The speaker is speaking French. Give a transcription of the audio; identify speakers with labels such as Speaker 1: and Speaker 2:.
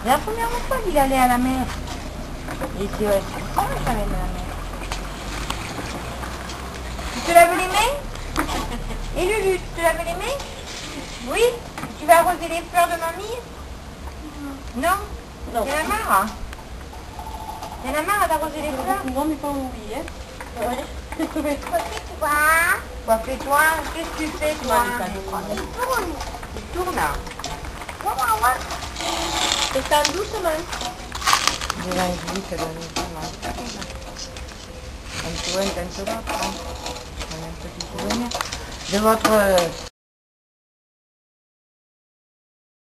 Speaker 1: La première fois qu'il allait à la mer. Il était pourquoi j'allais à la mer. Tu te laves les mains? Et Lulu, tu te laves les mains? Oui? Tu vas arroser les fleurs de mamie? Non?
Speaker 2: Non.
Speaker 1: Il y en a marre? Il y en a marre d'arroser les fleurs?
Speaker 2: Non, mais pas oublié.
Speaker 1: Ouais. Quoi fais-toi? Qu'est-ce que tu fais toi? Il tourne.
Speaker 2: Tristan, doucement.
Speaker 1: Je vais vite doucement. Un peu l'autre. Un petit souvenir de votre